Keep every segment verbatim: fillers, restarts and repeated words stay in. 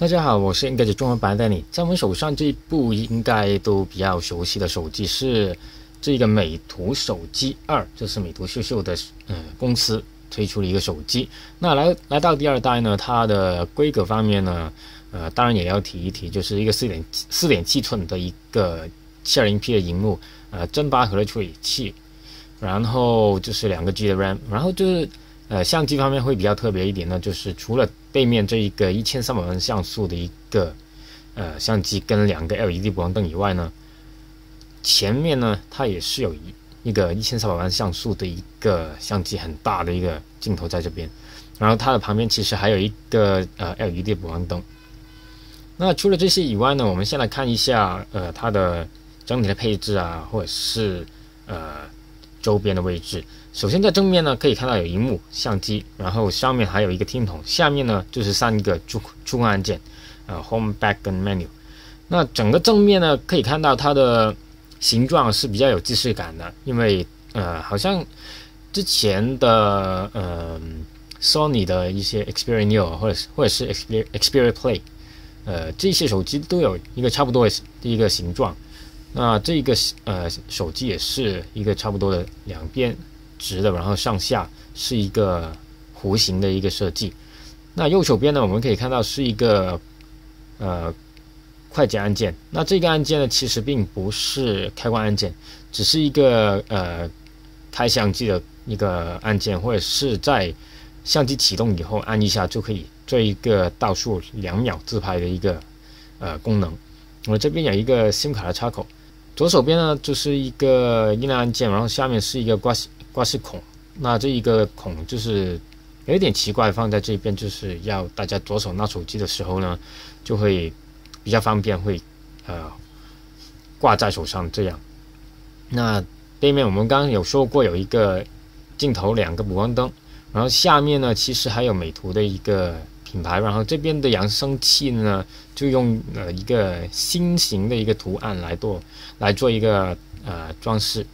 大家好，我是应该是中文版的你。在我们手上这一部应该都比较熟悉的手机是这个美图手机二，这是美图秀秀的呃公司推出了一个手机。那来来到第二代呢，它的规格方面呢，呃，当然也要提一提，就是一个四点四点七寸的一个 七二零P 的荧幕，呃，真八核的处理器，然后就是两个 G 的 RAM， 然后就是呃相机方面会比较特别一点呢，就是除了背面这一个一千三百万像素的一个呃相机跟两个 L E D 补光灯以外呢，前面呢它也是有一一个一千三百万像素的一个相机，很大的一个镜头在这边，然后它的旁边其实还有一个呃 L E D 补光灯。那除了这些以外呢，我们先来看一下呃它的整体的配置啊，或者是呃周边的位置。首先在正面呢可以看到有萤幕、相机，然后上面还有一个听筒，下面呢就是三个触触控按键，呃 Home、Back 跟 Menu。那整个正面呢可以看到它的形状是比较有既视感的，因为呃好像之前的呃 Sony 的一些 Xperia Neo 或者是或者是 Xperia Xperia Play， 呃这些手机都有一个差不多的一个形状。那这个呃手机也是一个差不多的两边直的，然后上下是一个弧形的一个设计。那右手边呢，我们可以看到是一个呃快捷按键。那这个按键呢，其实并不是开关按键，只是一个呃开相机的一个按键，或者是在相机启动以后按一下就可以做一个倒数两秒自拍的一个呃功能。我这边有一个 SIM 卡的插口。左手边呢就是一个音量按键，然后下面是一个挂式挂式孔。那这一个孔就是有一点奇怪，放在这边就是要大家左手拿手机的时候呢，就会比较方便，会呃挂在手上这样。那背面我们刚刚有说过有一个镜头，两个补光灯，然后下面呢其实还有美图的一个品牌，然后这边的扬声器呢就用呃一个心形的一个图案来做来做一个呃装饰。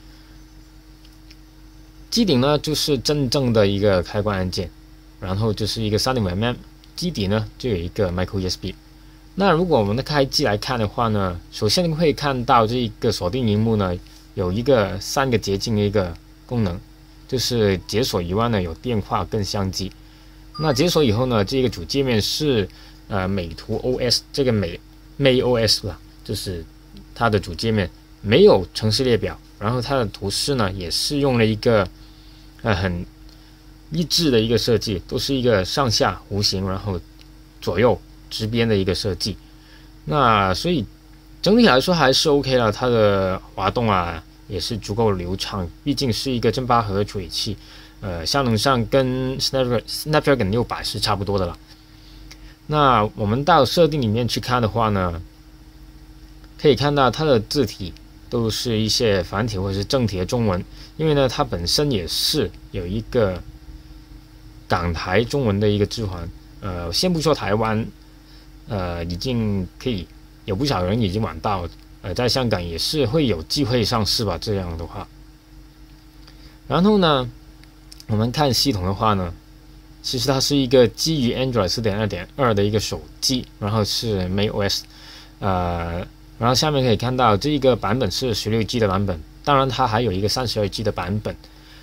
机顶呢就是真正的一个开关按键，然后就是一个 三点五 mm， 机底呢就有一个 micro U S B。 那如果我们的开机来看的话呢，首先会看到这个锁定萤幕呢有一个三个捷径的一个功能，就是解锁以外呢有电话跟相机。那解锁以后呢，这个主界面是呃美图 O S， 这个美 MayOS 吧，就是它的主界面，没有程式列表，然后它的图示呢也是用了一个呃很一致的一个设计，都是一个上下弧形，然后左右直边的一个设计。那所以整体来说还是 OK 了，它的滑动啊也是足够流畅，毕竟是一个真八核处理器。呃，效能上跟 Snapdragon Snapdragon 六百是差不多的了。那我们到设定里面去看的话呢，可以看到它的字体都是一些繁体或者是正体的中文，因为呢它本身也是有一个港台中文的一个置换。呃，先不说台湾，呃，已经可以有不少人已经玩到，呃，在香港也是会有机会上市吧，这样的话。然后呢，我们看系统的话呢，其实它是一个基于 Android 四点二点二 的一个手机，然后是 MayOS， 呃，然后下面可以看到这一个版本是 十六 G 的版本，当然它还有一个 三十二 G 的版本。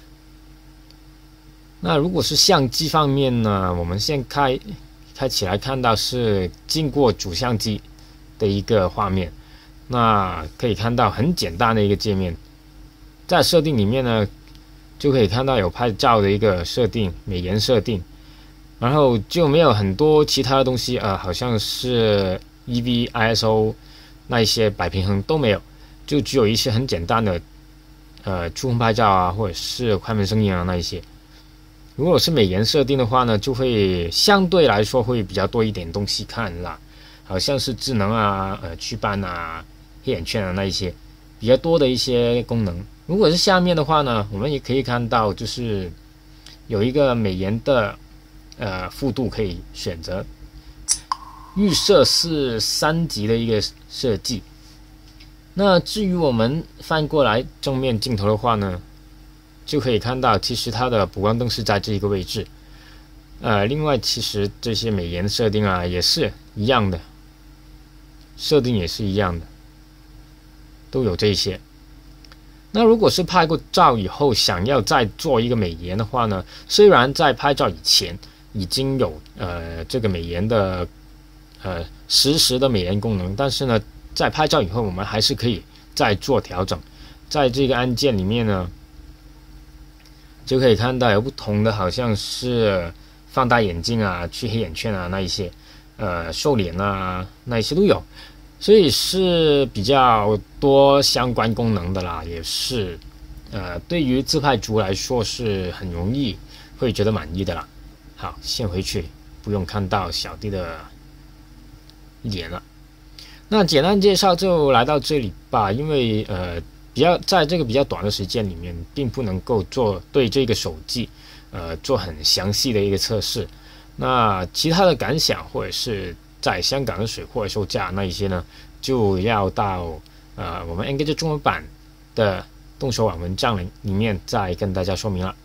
那如果是相机方面呢，我们先开开起来看到是经过主相机的一个画面，那可以看到很简单的一个界面，在设定里面呢就可以看到有拍照的一个设定、美颜设定，然后就没有很多其他的东西，呃，好像是 E V、I S O 那一些摆平衡都没有，就只有一些很简单的，呃，触控拍照啊，或者是快门声音啊那一些。如果是美颜设定的话呢，就会相对来说会比较多一点东西看啦，好像是智能啊、呃，祛斑啊、黑眼圈啊那一些比较多的一些功能。如果是下面的话呢，我们也可以看到，就是有一个美颜的呃幅度可以选择，预设是三级的一个设计。那至于我们翻过来正面镜头的话呢，就可以看到，其实它的补光灯是在这一个位置。呃，另外其实这些美颜设定啊，也是一样的，设定也是一样的，都有这些。那如果是拍过照以后想要再做一个美颜的话呢，虽然在拍照以前已经有呃这个美颜的呃实时的美颜功能，但是呢在拍照以后我们还是可以再做调整。在这个按键里面呢就可以看到有不同的，好像是放大眼镜啊、去黑眼圈啊那一些，呃瘦脸啊那一些都有。所以是比较多相关功能的啦，也是，呃，对于自拍族来说是很容易会觉得满意的啦。好，先回去，不用看到小弟的脸了。那简单介绍就来到这里吧，因为呃，比较在这个比较短的时间里面，并不能够做对这个手机，呃，做很详细的一个测试。那其他的感想或者是在香港的水货售价那一些呢，就要到呃我们 Engage 中文版的动手网文章里面再跟大家说明了。